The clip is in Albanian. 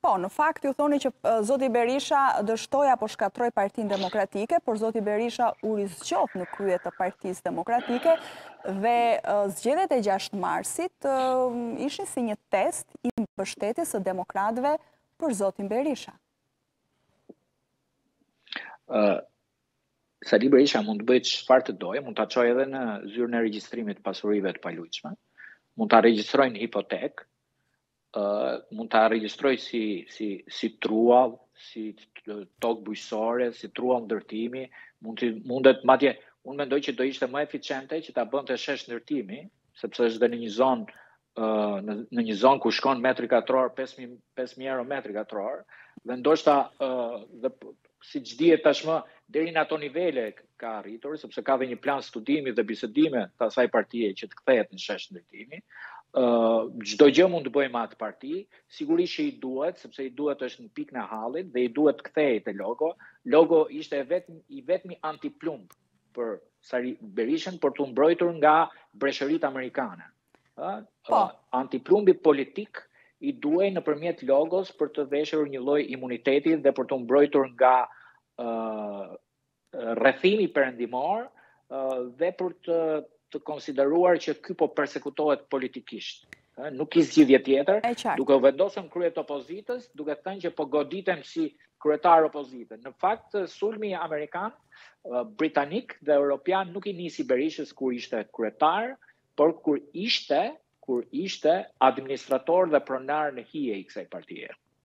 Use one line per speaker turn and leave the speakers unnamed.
Po, në fakt ju thoni që zoti Berisha dështoi apo shkatroi Partinë Demokratike, por zoti Berisha u rizgjof në krye të Partisë Demokratike dhe zgjedhjet e 6 marsit ishin si një test i mbështetjes së demokratëve për zotin Berisha.
Sali Berisha mund të bëjë çfarë të dojë, mund ta çojë edhe në zyrën e regjistrimit të pasurive të palujshme, mund ta regjistrojë në hipotekë, mund ta regjistroj si truall, si tokë bujqësore, si truall ndërtimi, mundet madje unë mendoj që do ishte më eficiente që ta bënte shesh ndërtimi, sepse është dhe në një zonë në një zonë ku shkon metri katror 5.000 euro metri katror, dhe ndoshta dhe siç dihet tashmë deri në ato nivele ka arritur, sepse ka dhe një plan studimi dhe bisedime të asaj partie që të kthehet në shesh ndërtimi. Çdo gjë mund të bëjë me atë parti, sigurisht që i duhet, sepse i duhet është në pikën e hallit dhe i duhet të kthehej te logo. Logo ishte vetmi antiplumb për Sali Berishën për të mbrojtur nga breshëritë amerikane. Antiplumbi politik i duhej nëpërmjet logos për të veshur një lloj imuniteti dhe për të mbrojtur nga rrethimi perëndimor dhe për të konsideruar që ky po përsekutohet politikisht. Nuk i zgjidhje tjetër, duke u vendosur në krye të opozitës, duke thënë që po goditem si kryetar opozite. Në fakt, sulmi amerikan, britanik dhe europian nuk i nisi Berishës kur ishte kryetar, por kur ishte administrator dhe pronar në hije i kësaj partie.